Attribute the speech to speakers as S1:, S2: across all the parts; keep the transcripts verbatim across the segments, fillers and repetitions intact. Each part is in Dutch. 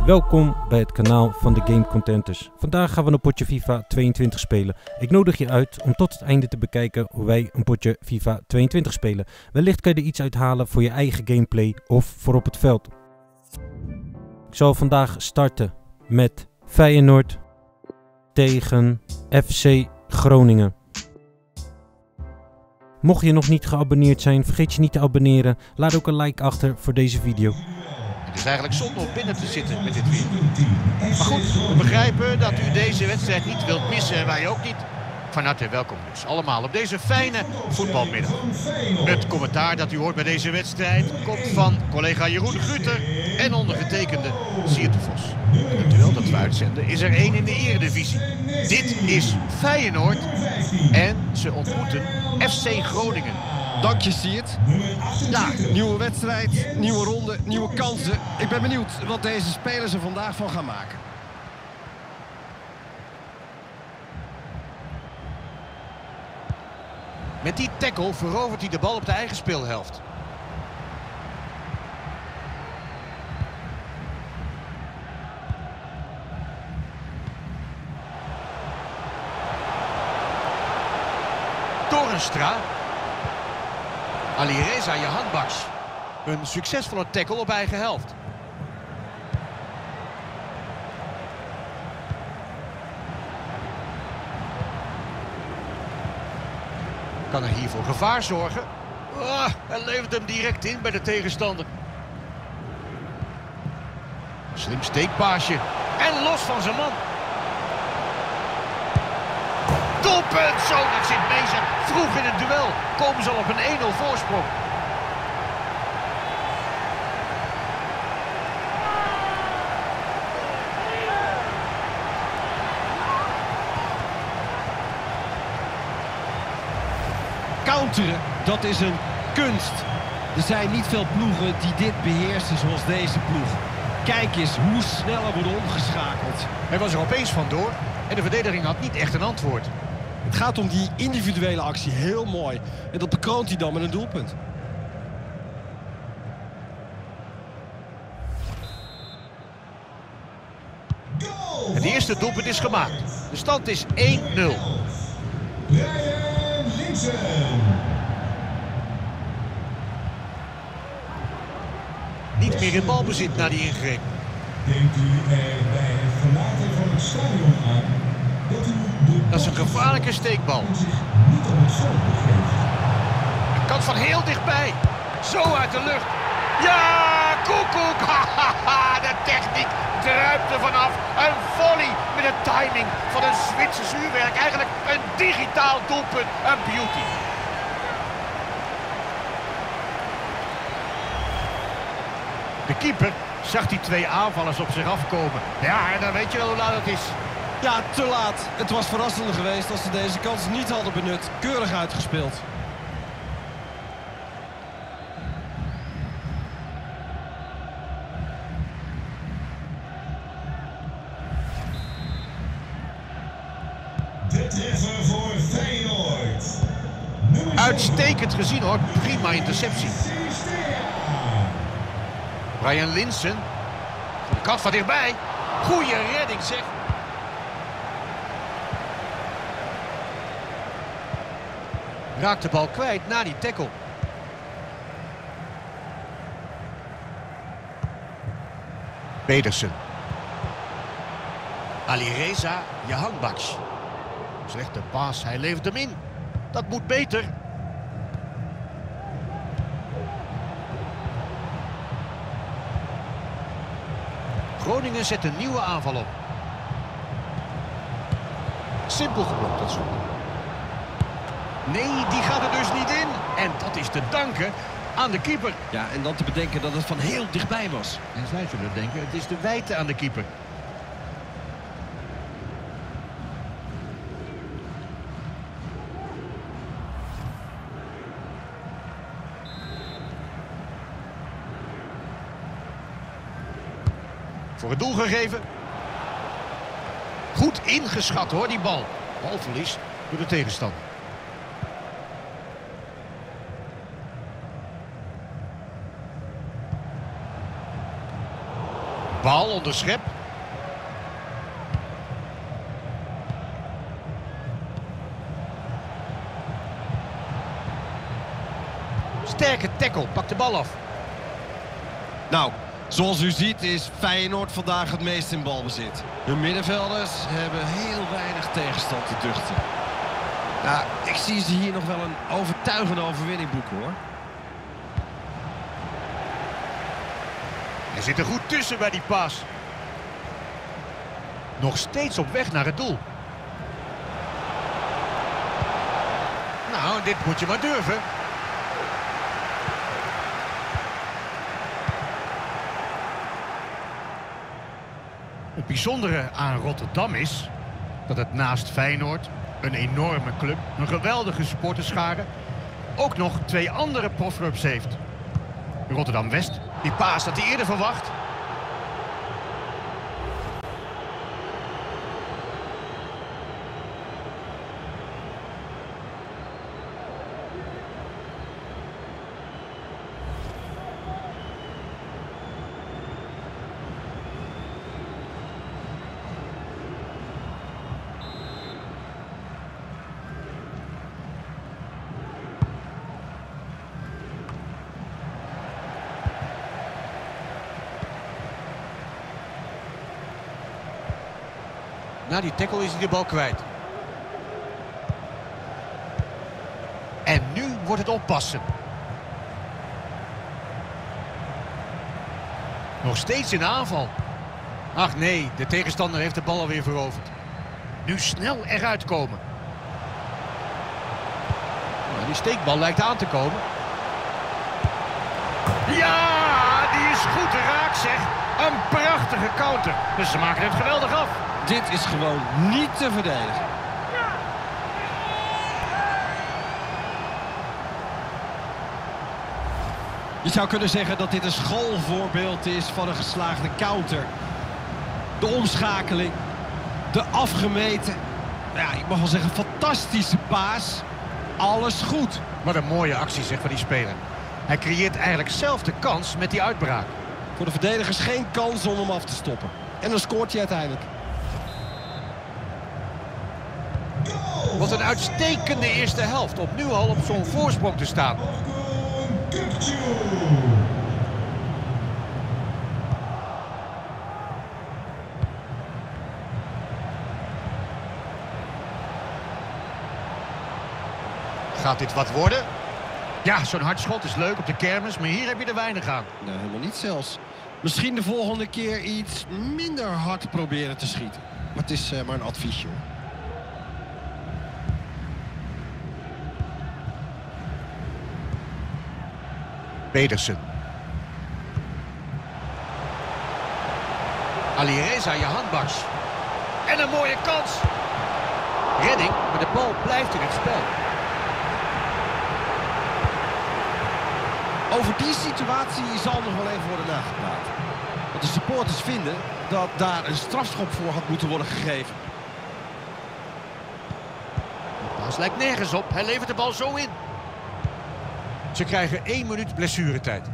S1: Welkom bij het kanaal van de Game Contenters. Vandaag gaan we een potje FIFA tweeëntwintig spelen. Ik nodig je uit om tot het einde te bekijken hoe wij een potje FIFA tweeëntwintig spelen. Wellicht kan je er iets uithalen voor je eigen gameplay of voor op het veld. Ik zal vandaag starten met Feyenoord tegen F C Groningen. Mocht je nog niet geabonneerd zijn, vergeet je niet te abonneren. Laat ook een like achter voor deze video.
S2: Het is eigenlijk zonde om binnen te zitten met dit weer. Maar goed, we begrijpen dat u deze wedstrijd niet wilt missen en wij ook niet. Van harte welkom dus allemaal op deze fijne voetbalmiddag. Het commentaar dat u hoort bij deze wedstrijd komt van collega Jeroen Guter en ondergetekende Siert de Vos. Het duel dat we uitzenden is er één in de eredivisie. Dit is Feyenoord en ze ontmoeten F C Groningen.
S3: Dank je, Siert. Ja, nieuwe wedstrijd, nieuwe ronde, nieuwe kansen. Ik ben benieuwd wat deze spelers er vandaag van gaan maken.
S2: Met die tackle verovert hij de bal op de eigen speelhelft. Torenstra. Alireza Jahanbakhsh. Een succesvolle tackle op eigen helft. Kan er hier voor gevaar zorgen? Oh, hij levert hem direct in bij de tegenstander. Slim steekpaasje. En los van zijn man. Doelpunt! Zo, dat zit mee. Vroeg in het duel komen ze al op een één nul voorsprong.
S3: Counteren, dat is een kunst. Er zijn niet veel ploegen die dit beheersen zoals deze ploeg. Kijk eens hoe snel er wordt omgeschakeld.
S2: Hij was er opeens vandoor en de verdediging had niet echt een antwoord.
S3: Het gaat om die individuele actie, heel mooi. En dat bekroont hij dan met een doelpunt.
S2: Het eerste doelpunt is gemaakt. De stand is één nul. Niet meer in balbezit na die ingreep.
S4: Denkt u er bij het verlaten van het stadion aan dat u de
S2: Dat is een gevaarlijke steekbal.
S4: zich niet op het veld begeeft?
S2: De kans van heel dichtbij. Zo uit de lucht. Ja, koekoek. De techniek druipt er vanaf. Een volley met de timing van een Zwitsers uurwerk. Eigenlijk een digitaal doelpunt. Een beauty. De keeper zag die twee aanvallers op zich afkomen. Ja, en dan weet je wel hoe laat het is.
S3: Ja, te laat. Het was verrassender geweest als ze deze kans niet hadden benut. Keurig uitgespeeld.
S4: De treffer voor Feyenoord. Nummer
S2: Uitstekend gezien hoor. Prima interceptie. Ryan Linssen. De kant van dichtbij. Goeie redding zeg. Raakt de bal kwijt na die tackle. Pedersen. Alireza Jahanbakhsh. Slechte paas, hij levert hem in. Dat moet beter. Groningen zet een nieuwe aanval op. Simpel geblokt, dat zoek. Nee, die gaat er dus niet in. En dat is te danken aan de keeper.
S3: Ja, en dan te bedenken dat het van heel dichtbij was.
S2: En zij zullen denken, het is de wijdte aan de keeper. Voor het doel gegeven. Goed ingeschat hoor, die bal. Balverlies door de tegenstander. Bal onder schep. Sterke tackle, pakt de bal af.
S3: Nou, zoals u ziet is Feyenoord vandaag het meest in balbezit. Hun middenvelders hebben heel weinig tegenstand te duchten. Ja, ik zie ze hier nog wel een overtuigende overwinning boeken, hoor.
S2: Hij zit er goed tussen bij die paas. Nog steeds op weg naar het doel. Nou, dit moet je maar durven. Het bijzondere aan Rotterdam is dat het naast Feyenoord, een enorme club, een geweldige supporterschare, ook nog twee andere profclubs heeft. Rotterdam-West, die paas had hij eerder verwacht. Na die tackle is hij de bal kwijt. En nu wordt het oppassen. Nog steeds in aanval. Ach nee, de tegenstander heeft de bal alweer veroverd. Nu snel eruit komen. Nou, die steekbal lijkt aan te komen. Ja, die is goed raak, zeg. Een prachtige counter. Dus ze maken het geweldig af.
S3: Dit is gewoon niet te verdedigen. Je zou kunnen zeggen dat dit een schoolvoorbeeld is van een geslaagde counter. De omschakeling, de afgemeten, ja, ik mag wel zeggen fantastische paas. Alles goed.
S2: Wat een mooie actie, zeg, van die speler. Hij creëert eigenlijk zelf de kans met die uitbraak.
S3: Voor de verdedigers geen kans om hem af te stoppen. En dan scoort hij uiteindelijk.
S2: Wat een uitstekende eerste helft om nu al op zo'n voorsprong te staan. Gaat dit wat worden? Ja, zo'n hard schot is leuk op de kermis, maar hier heb je er weinig aan.
S3: Nou, helemaal niet zelfs. Misschien de volgende keer iets minder hard proberen te schieten. Maar het is uh, maar een adviesje, hoor.
S2: Pedersen. Alireza Jahanbakhsh. En een mooie kans. Redding, maar de bal blijft in het spel.
S3: Over die situatie zal nog wel even worden nagepraat. Want de supporters vinden dat daar een strafschop voor had moeten worden gegeven.
S2: De paas lijkt nergens op. Hij levert de bal zo in. Ze krijgen één minuut blessuretijd.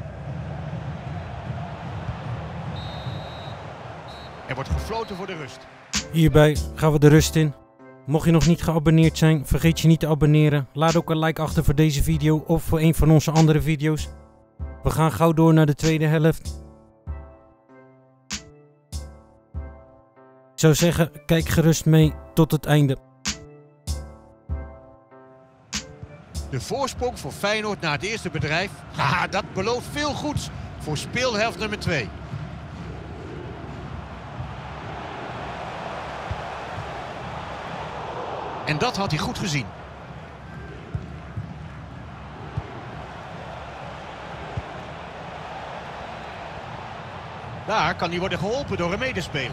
S2: Er wordt gefloten voor de rust.
S1: Hierbij gaan we de rust in. Mocht je nog niet geabonneerd zijn, vergeet je niet te abonneren. Laat ook een like achter voor deze video of voor een van onze andere video's. We gaan gauw door naar de tweede helft. Ik zou zeggen, kijk gerust mee tot het einde.
S2: De voorsprong voor Feyenoord na het eerste bedrijf. Haha, dat belooft veel goeds voor speelhelft nummer twee. En dat had hij goed gezien. Daar kan hij worden geholpen door een medespeler.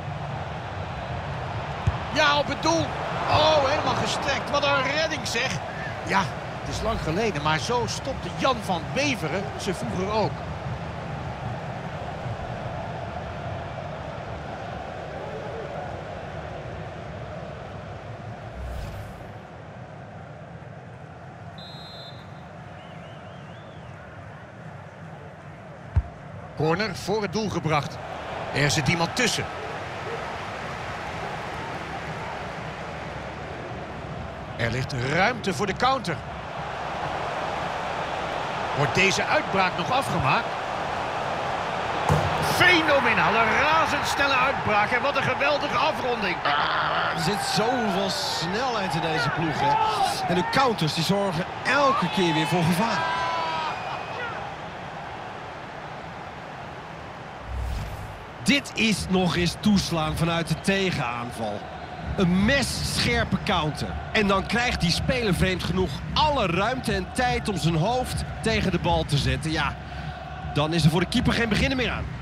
S2: Ja, op het doel. Oh, helemaal gestrekt. Wat een redding, zeg. Ja, het is lang geleden, maar zo stopte Jan van Beveren ze vroeger ook. Corner voor het doel gebracht. Er zit iemand tussen. Er ligt ruimte voor de counter. Wordt deze uitbraak nog afgemaakt? Fenomenaal, een razendsnelle uitbraak. En wat een geweldige afronding.
S3: Ah, er zit zoveel snelheid in deze ploeg, hè. En de counters die zorgen elke keer weer voor gevaar. Dit is nog eens toeslaan vanuit de tegenaanval. Een messcherpe counter. En dan krijgt die speler vreemd genoeg alle ruimte en tijd om zijn hoofd tegen de bal te zetten. Ja, dan is er voor de keeper geen beginnen meer aan.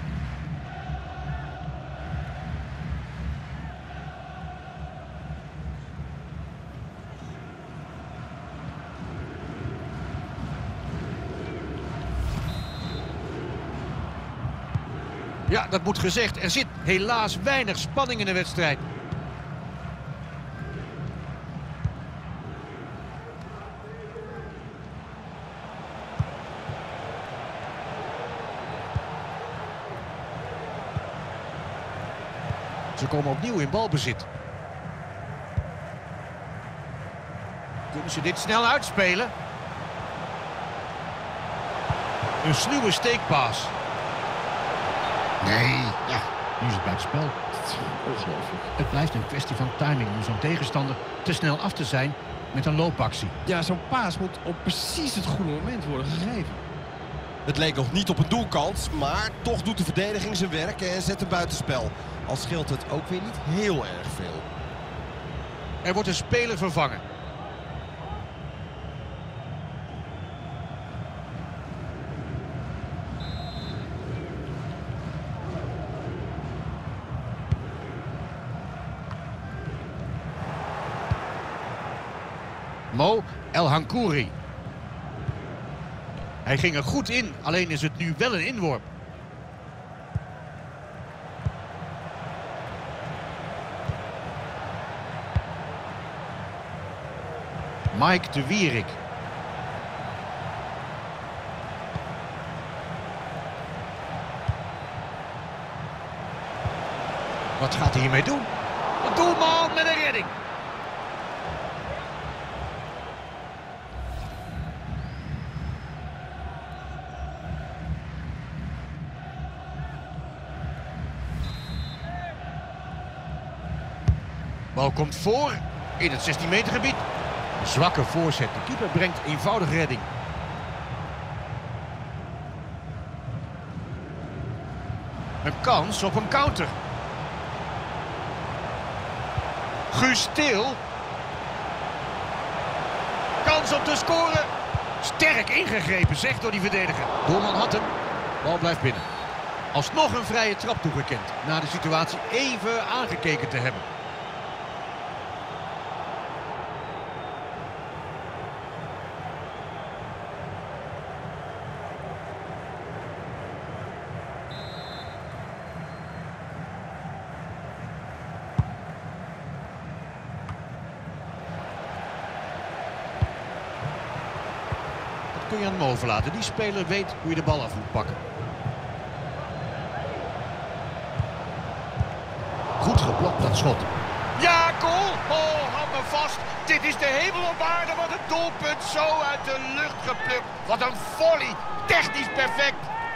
S2: Ja, dat moet gezegd. Er zit helaas weinig spanning in de wedstrijd. Ze komen opnieuw in balbezit. Kunnen ze dit snel uitspelen? Een sluwe steekpaas. Nee, ja, nu is het buitenspel. Ongelooflijk. Het blijft een kwestie van timing om zo'n tegenstander te snel af te zijn met een loopactie.
S3: Ja, zo'n paas moet op precies het goede moment worden gegeven. Het leek nog niet op een doelkans, maar toch doet de verdediging zijn werk en zet hem buitenspel. Al scheelt het ook weer niet heel erg veel.
S2: Er wordt een speler vervangen. Mo El Hankouri. Hij ging er goed in, alleen is het nu wel een inworp. Mike de Wierik. Wat gaat hij hiermee doen? De doelman met een redding. Bal komt voor in het zestien meter gebied. Zwakke voorzet. De keeper brengt eenvoudig redding. Een kans op een counter. Guus Til. Kans om te scoren. Sterk ingegrepen, zegt door die verdediger. Doelman had hem. Bal blijft binnen. Alsnog een vrije trap toegekend. Na de situatie even aangekeken te hebben. Kun je aan hem overlaten. Die speler weet hoe je de bal af moet pakken. Goed geblokt dat schot. Ja, goal! Oh, hou me vast. Dit is de hemel op aarde. Wat een doelpunt. Zo uit de lucht geplukt. Wat een volley. Technisch perfect.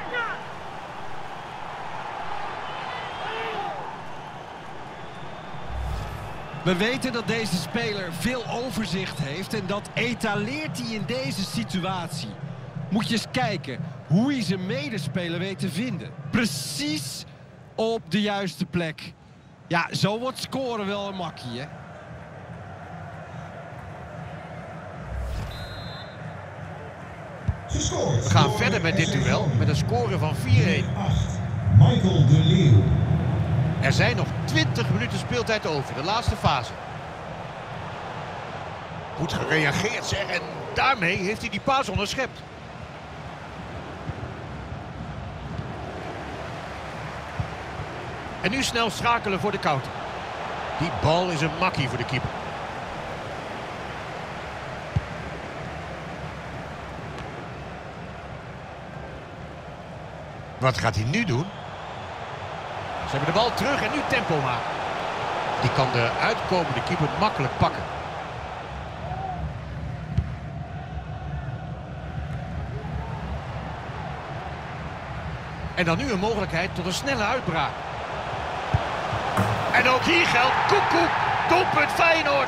S3: We weten dat deze speler veel overzicht heeft en dat etaleert hij in deze situatie. Moet je eens kijken hoe hij zijn medespeler weet te vinden. Precies op de juiste plek. Ja, zo wordt scoren wel een makkie, hè?
S2: We gaan verder met dit duel met een score van vier-een.
S4: Michael de Leeuw.
S2: Er zijn nog twintig minuten speeltijd over, de laatste fase. Goed gereageerd zeg, en daarmee heeft hij die paas onderschept. En nu snel schakelen voor de counter. Die bal is een makkie voor de keeper. Wat gaat hij nu doen? Ze hebben de bal terug en nu tempo maken. Die kan de uitkomende keeper makkelijk pakken. En dan nu een mogelijkheid tot een snelle uitbraak. En ook hier geldt koekoek, doelpunt Feyenoord.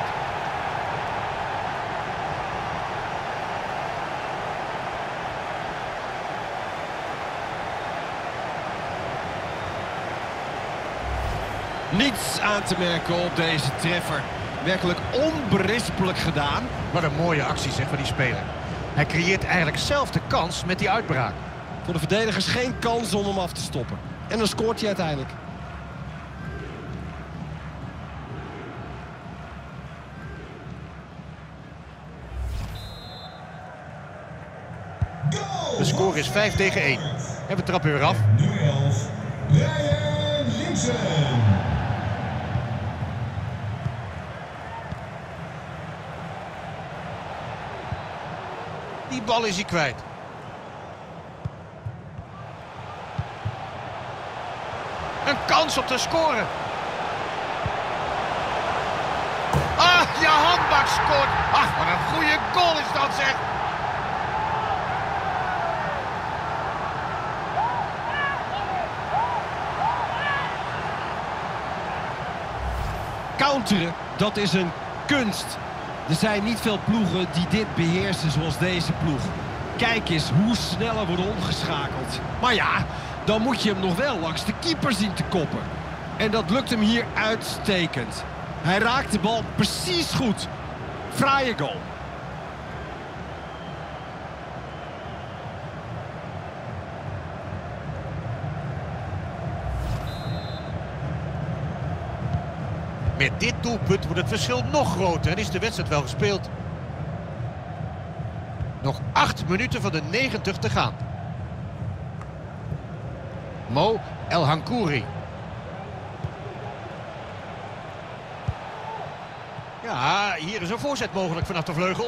S3: Niets aan te merken op deze treffer. Werkelijk onberispelijk gedaan.
S2: Wat een mooie actie zeg van die speler. Hij creëert eigenlijk zelf de kans met die uitbraak.
S3: Voor de verdedigers geen kans om hem af te stoppen. En dan scoort hij uiteindelijk.
S2: De score is vijf tegen één. En we trappen weer af.
S4: Nummer elf, Ryan Linssen.
S2: Die bal is hij kwijt. Een kans op te scoren. Ah, ja, Handbak scoort. Ach, wat een goede goal is dat zeg.
S3: Counteren, dat is een kunst. Er zijn niet veel ploegen die dit beheersen zoals deze ploeg. Kijk eens hoe snel er wordt omgeschakeld. Maar ja, dan moet je hem nog wel langs de keeper zien te koppen. En dat lukt hem hier uitstekend. Hij raakt de bal precies goed. Fraaie goal.
S2: Met dit doelpunt wordt het verschil nog groter en is de wedstrijd wel gespeeld. Nog acht minuten van de negentig te gaan. Mo El Hankouri. Ja, hier is een voorzet mogelijk vanaf de vleugel.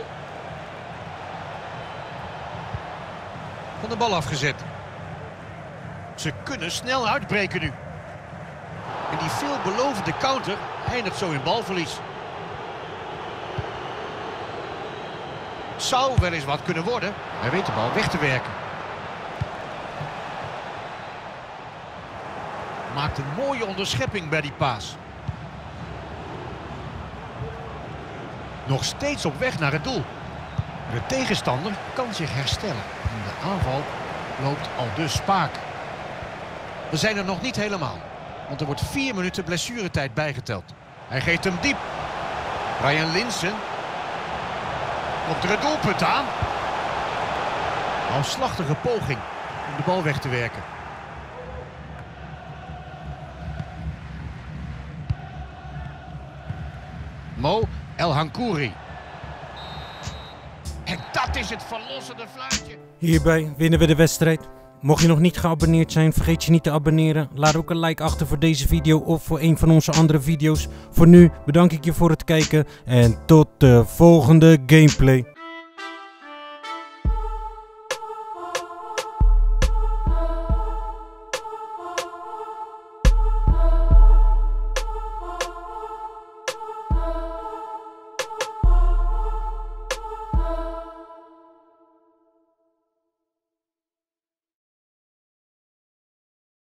S2: Van de bal afgezet. Ze kunnen snel uitbreken nu. En die veelbelovende counter eindigt zo in balverlies. Zou wel eens wat kunnen worden. Hij weet de bal weg te werken. Maakt een mooie onderschepping bij die paas. Nog steeds op weg naar het doel. De tegenstander kan zich herstellen. En de aanval loopt al dus spaak. We zijn er nog niet helemaal. Want er wordt vier minuten blessuretijd bijgeteld. Hij geeft hem diep. Ryan Linssen. Komt er het doelpunt aan. Halfslachtige poging om de bal weg te werken. Mo El Hankouri. En dat is het verlossende fluitje.
S1: Hierbij winnen we de wedstrijd. Mocht je nog niet geabonneerd zijn, vergeet je niet te abonneren. Laat ook een like achter voor deze video of voor een van onze andere video's. Voor nu bedank ik je voor het kijken en tot de volgende gameplay.